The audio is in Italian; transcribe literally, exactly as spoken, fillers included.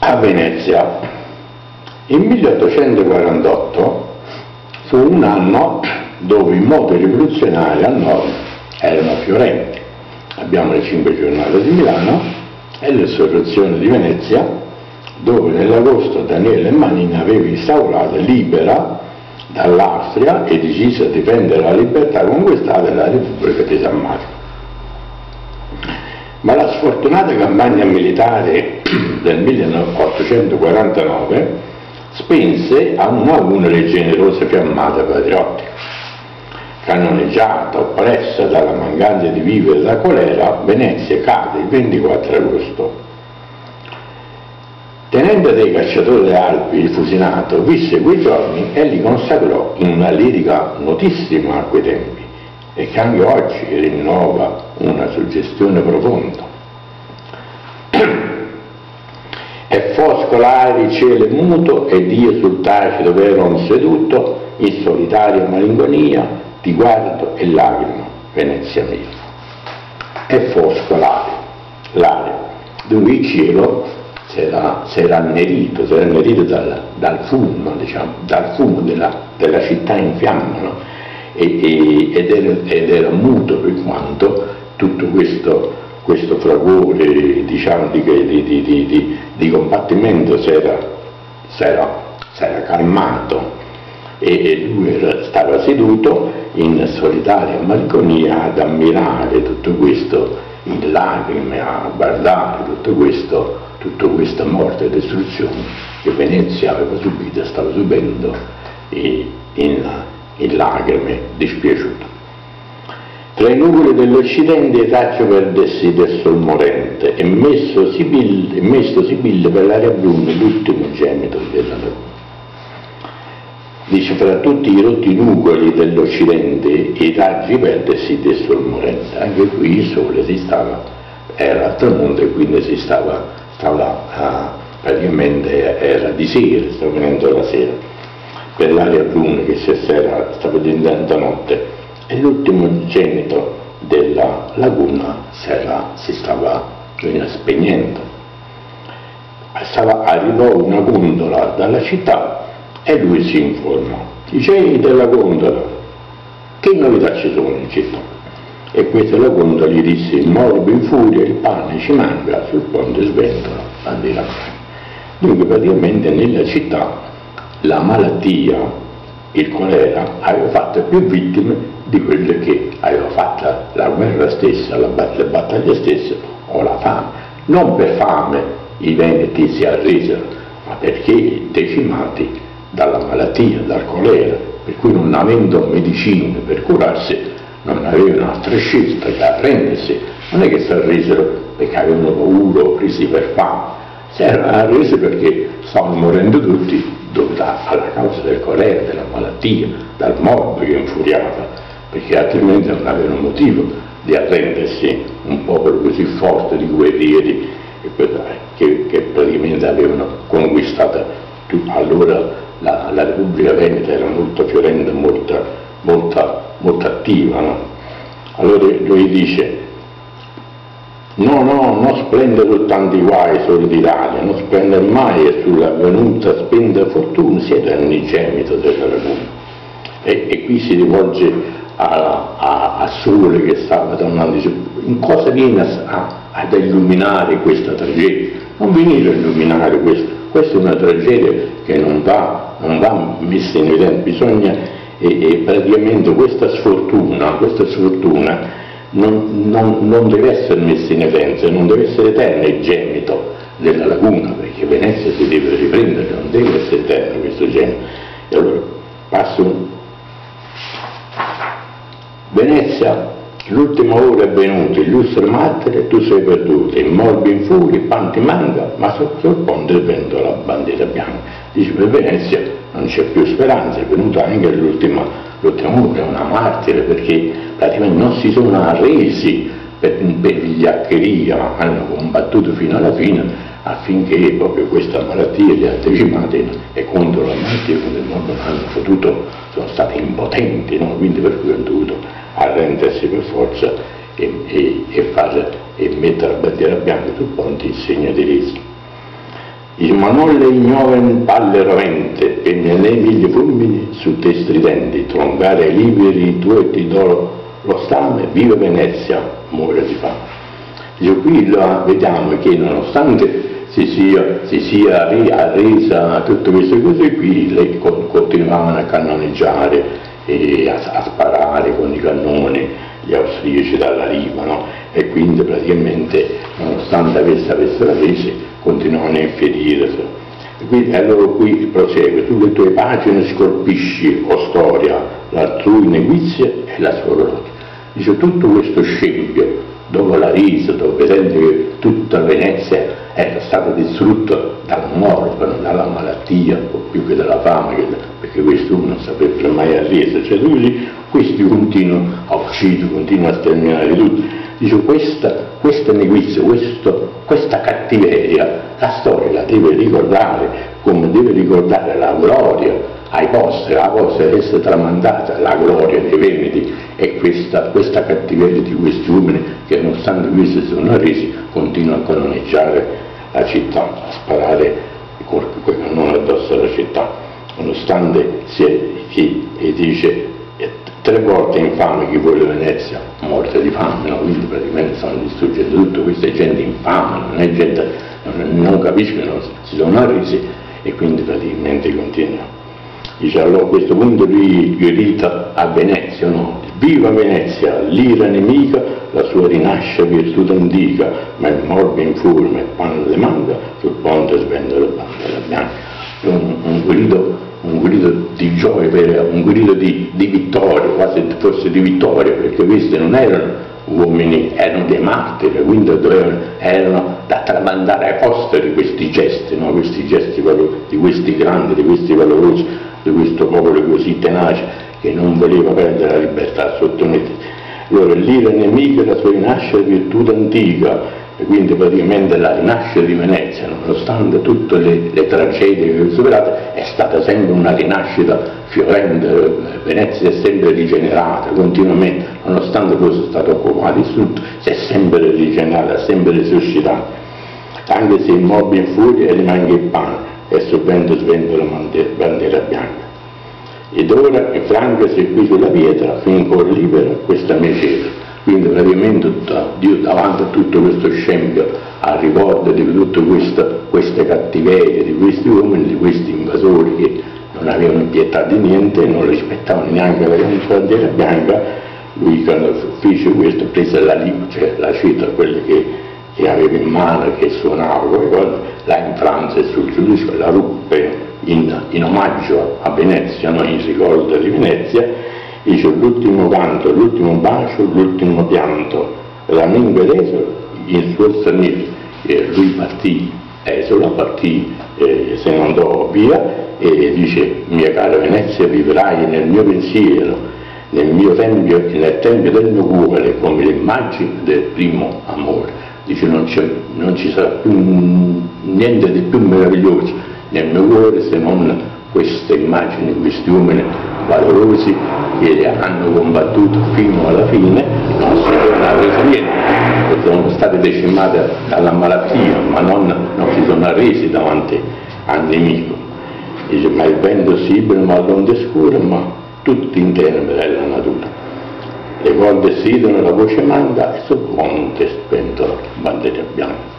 a Venezia. Il milleottocentoquarantotto fu un anno dove i moti rivoluzionari al nord erano fiorenti. Abbiamo le cinque giornate di Milano e l'insurrezione di Venezia, dove nell'agosto Daniele Manin aveva instaurato libera dall'Austria e deciso a difendere la libertà conquistata della Repubblica di San Marco. Ma la sfortunata campagna militare del milleottocentoquarantanove spinse a una a una le generose fiammate patriottiche. Cannoneggiata, oppressa dalla mancanza di vivere e da colera, Venezia cade il ventiquattro agosto. Tenente dei cacciatori delle Alpi, il Fusinato, visse quei giorni e li consacrò in una lirica notissima a quei tempi e che anche oggi rinnova una suggestione profonda. E fosco l'aria, il cielo è muto, ed io sul tacito vero seduto, in solitaria malinconia, ti guardo e lacrimo, Venezia mia. E fosco l'aria, l'aria, dove il cielo si era, si era annerito, si era annerito dal, dal fumo, diciamo, dal fumo della, della città in fiamme, no? e, e, ed, era, ed era muto per quanto tutto questo, questo fragore, diciamo, di, di, di, di, di combattimento si era, si era, si era calmato, e lui era, stava seduto in solitaria malinconia ad ammirare tutto questo in lacrime, a guardare tutto questo, tutta questa morte e distruzione che Venezia aveva subito e stava subendo in, in lacrime, dispiaciuto. Tra i nuvoli dell'Occidente traccio verdessi del sol morente e messo sibille, messo sibille per l'aria bruna l'ultimo gemito della luna. Dice, fra tutti i rotti nuvoli dell'Occidente i raggi verdessi del sol morente. Anche qui il sole si stava, era al tramonto e quindi si stava, stava uh, praticamente era di sera, stava venendo la sera, per l'aria bruna che si era, stava diventando notte, e l'ultimo gemito della laguna si, era, si stava spegnendo. Stava, arrivò una gondola dalla città e lui si informò, dice, ehi della gondola, che novità ci sono in città? E questa la gondola gli disse, il morbo in furia, il pane ci manca, sul ponte sventola, bandiera bianca. Dunque praticamente nella città la malattia, il colera, aveva fatto più vittime di quelle che aveva fatto la guerra stessa, la, le battaglie stesse o la fame. Non per fame i veneti si arresero, ma perché decimati dalla malattia, dal colera, per cui non avendo medicine per curarsi non avevano altra scelta che arrendersi. Non è che si arresero perché avevano paura o presi per fame, si erano arresi perché stavano morendo tutti dovuto alla causa del colera, della malattia, dal morbo che infuriava, perché altrimenti non avevano motivo di arrendersi un popolo così forte di guerrieri che, che praticamente avevano conquistato tutto. Allora La, la Repubblica Veneta era molto fiorente, molto, molto, molto attiva, no? Allora lui dice, no, no, non splendere tanti guai solo d'Italia, non splendere mai e sulla venuta spenta fortuna siete all'unigemito della Repubblica. E, e qui si rivolge a, a, a Sole che stava tornando, dice, in cosa viene a, a, ad illuminare questa tragedia? Non venire a illuminare questo, questa è una tragedia che non va, non va messa in evidenza, bisogna, e, e praticamente questa sfortuna, questa sfortuna non, non, non deve essere messa in evidenza, non deve essere eterna il gemito della laguna, perché Venezia si deve riprendere, non deve essere eterno questo gemito. E allora passo, Venezia, l'ultima ora è venuta, illustre martire, tu sei perduto, il morbo in furia, il pan ti manca, ma sul ponte vento la bandiera bianca. Dice, per Venezia non c'è più speranza, è venuta anche l'ultima ora, una martire, perché praticamente non si sono arresi per, per vigliaccheria, ma hanno combattuto fino alla fine affinché proprio questa malattia li ha decimati, e contro la malattia, contro il morbo, hanno potuto, sono stati impotenti, no? Quindi per cui hanno dovuto arrendersi per forza e, e, e, fare, e mettere la bandiera bianca sul ponte in segno di resa. dice, ma non le ignoven palle rovente, penne nei mille fulmini su te stridenti, troncare i liberi tuoi ti do lo stame, viva Venezia, muore di fame. Dice, qui lo vediamo che nonostante si sia, si sia arresa a tutte queste cose qui, lei continuavano a cannoneggiare e a, a sparare con i cannoni gli austriaci dalla riva, no? E quindi praticamente nonostante avesse, avessero resi continuavano a infierire. E quindi allora qui prosegue, tu le tue pagine scolpisci, o storia, l'altrui nequizia e la sua gloria. Dice, tutto questo scempio, dopo la risa, dopo vedendo che tutta Venezia era stata distrutta dal morbo, dalla malattia, o più che dalla fame, perché questo uno non sapeva mai arresa, cioè così, questi continuano a uccidere, continuano a sterminare tutti. Dice, questa, questa nequizia, questo, questa cattiveria, la storia la deve ricordare, come deve ricordare la gloria ai posteri, la possa essere tramandata la gloria dei Veneti, e questa, questa cattiveria di questi uomini che nonostante questo si sono arresi continuano a cannoneggiare la città, a sparare quei cannoni addosso alla città, nonostante si è, chi e dice tre volte infame chi vuole Venezia, morte di fame, no? Quindi praticamente stanno distruggendo tutto, questa è gente infame, non è gente, non, non capiscono, si sono arresi e quindi praticamente continuano. Dice, allora a questo punto lui grida a Venezia, no? Viva Venezia, l'ira nemica, la sua rinasce virtù antica, ma il morbo infurme, quando le manca, sul ponte svende la bandiera bianca. Un, un, grido, un grido di gioia, un grido di, di vittoria, quasi forse di vittoria, perché questi non erano uomini, erano dei martiri, quindi dovevano, erano da tramandare ai posteri questi gesti, no? Questi gesti di questi grandi, di questi valorosi, di questo popolo così tenace che non voleva perdere la libertà sottomessa. Allora l'ira nemica, la sua rinascita virtù antica, e quindi praticamente la rinascita di Venezia, nonostante tutte le, le tragedie che ho superato, è stata sempre una rinascita fiorente. Venezia è sempre rigenerata continuamente, nonostante fosse stato occupato, distrutto, si è sempre rigenerata, sempre risuscitata, anche se il morbo in furia rimane il pane e sul vento sventola la bandiera bianca. Ed ora infrancasi qui sulla pietra, finché libera questa mia cetra. Quindi praticamente Dio davanti a tutto questo scempio, a ricordo di tutte queste, queste cattiverie, di questi uomini, di questi invasori che non avevano pietà di niente e non rispettavano neanche la bandiera bianca, lui quando fece questo prese la lingua, cioè la cetra, quella che, che aveva in mano, che suonava, là in Francia e sul giudizio la ruppe in, in omaggio a Venezia, no? In ricordo di Venezia, dice l'ultimo canto, l'ultimo bacio, l'ultimo pianto, la lingua d'Esola, il suo straniero, e lui partì, Esola partì, eh, se ne andò via e dice, mia cara Venezia, vivrai nel mio pensiero, nel mio tempio e nel tempio del mio cuore, come l'immagine del primo amore. Dice, non, non ci sarà più niente di più meraviglioso nel mio cuore se non queste immagini, questi uomini valorosi che hanno combattuto fino alla fine, non si sono resi niente, sono stati decimati dalla malattia, ma non, non si sono arresi davanti al nemico. Dice, ma il vento sibile, ma l'onda scura, ma tutti in tenebre della natura. Le corde sidono, la voce manda e sul ponte spentono bandiera bianca.